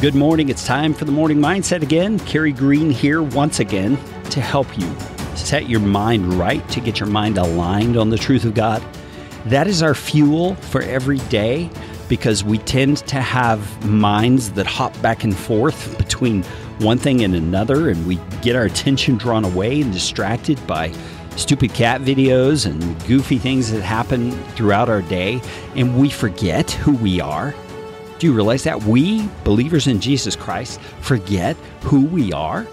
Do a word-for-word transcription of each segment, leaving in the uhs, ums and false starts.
Good morning. It's time for the Morning Mindset again. Kerry Green here once again to help you set your mind right, to get your mind aligned on the truth of God. That is our fuel for every day because we tend to have minds that hop back and forth between one thing and another, and we get our attention drawn away and distracted by stupid cat videos and goofy things that happen throughout our day, and we forget who we are. Do you realize that we, believers in Jesus Christ, forget who we are?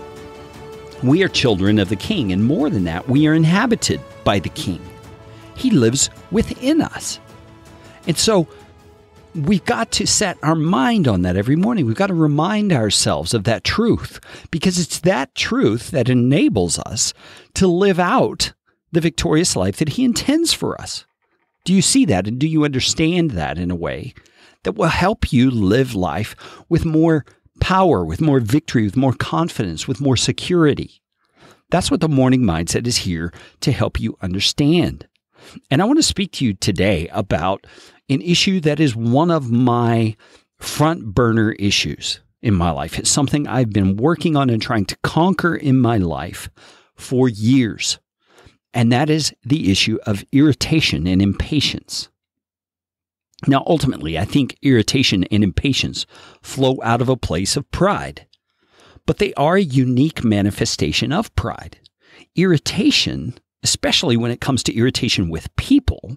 We are children of the King, and more than that, we are inhabited by the King. He lives within us. And so we've got to set our mind on that every morning. We've got to remind ourselves of that truth, because it's that truth that enables us to live out the victorious life that He intends for us. Do you see that, and do you understand that in a way that will help you live life with more power, with more victory, with more confidence, with more security? That's what the Morning Mindset is here to help you understand. And I want to speak to you today about an issue that is one of my front burner issues in my life. It's something I've been working on and trying to conquer in my life for years. And that is the issue of irritation and impatience. Now, ultimately, I think irritation and impatience flow out of a place of pride, but they are a unique manifestation of pride. Irritation, especially when it comes to irritation with people,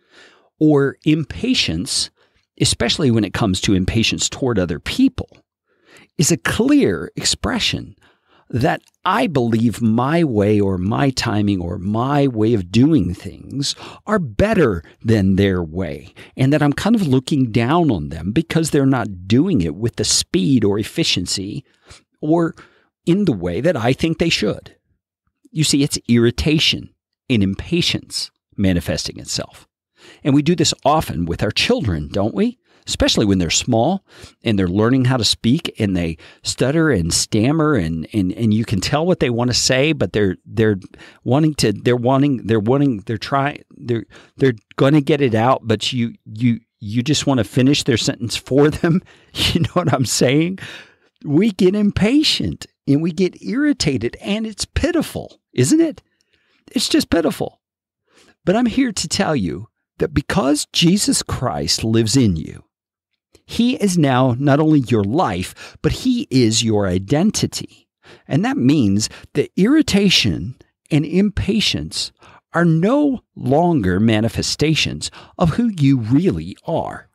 or impatience, especially when it comes to impatience toward other people, is a clear expression that I believe my way or my timing or my way of doing things are better than their way, and that I'm kind of looking down on them because they're not doing it with the speed or efficiency or in the way that I think they should. You see, it's irritation and impatience manifesting itself. And we do this often with our children, don't we? Especially when they're small and they're learning how to speak and they stutter and stammer and, and, and you can tell what they want to say, but they're they're wanting to they're wanting they're wanting they're trying they're they're going to get it out, but you you you just want to finish their sentence for them. You know what I'm saying? We get impatient and we get irritated, and it's pitiful, isn't it? It's just pitiful. But I'm here to tell you that because Jesus Christ lives in you, He is now not only your life, but He is your identity. And that means that irritation and impatience are no longer manifestations of who you really are.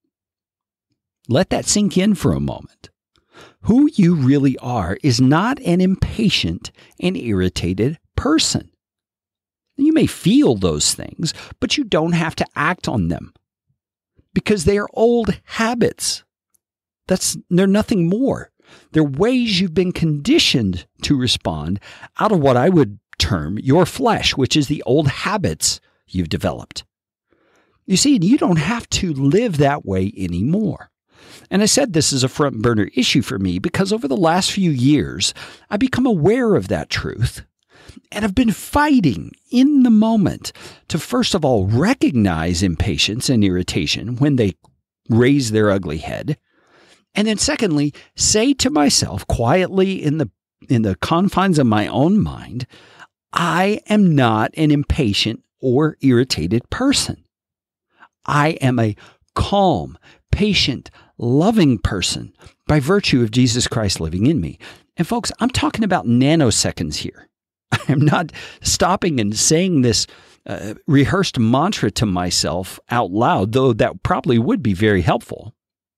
Let that sink in for a moment. Who you really are is not an impatient and irritated person. You may feel those things, but you don't have to act on them because they are old habits. That's, they're nothing more. They're ways you've been conditioned to respond out of what I would term your flesh, which is the old habits you've developed. You see, you don't have to live that way anymore. And I said this is a front burner issue for me because over the last few years, I've become aware of that truth. And I've been fighting in the moment to, first of all, recognize impatience and irritation when they raise their ugly head. And then secondly, say to myself quietly in the in the confines of my own mind, I am not an impatient or irritated person. I am a calm, patient, loving person by virtue of Jesus Christ living in me. And folks, I'm talking about nanoseconds here. I'm not stopping and saying this uh, rehearsed mantra to myself out loud, though that probably would be very helpful.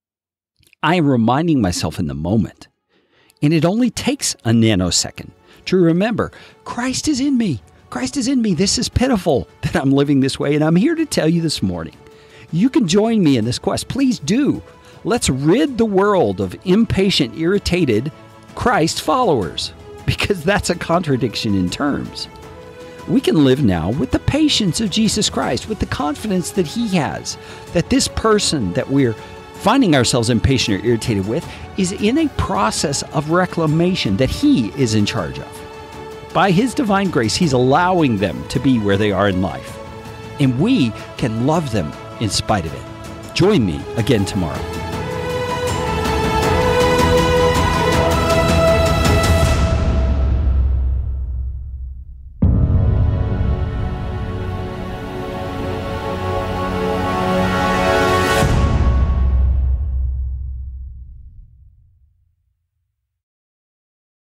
I am reminding myself in the moment. And it only takes a nanosecond to remember, Christ is in me. Christ is in me. This is pitiful that I'm living this way. And I'm here to tell you this morning, you can join me in this quest. Please do. Let's rid the world of impatient, irritated Christ followers, because that's a contradiction in terms. We can live now with the patience of Jesus Christ, with the confidence that He has, that this person that we're finding ourselves impatient or irritated with is in a process of reclamation that He is in charge of. By His divine grace, He's allowing them to be where they are in life. And we can love them in spite of it. Join me again tomorrow.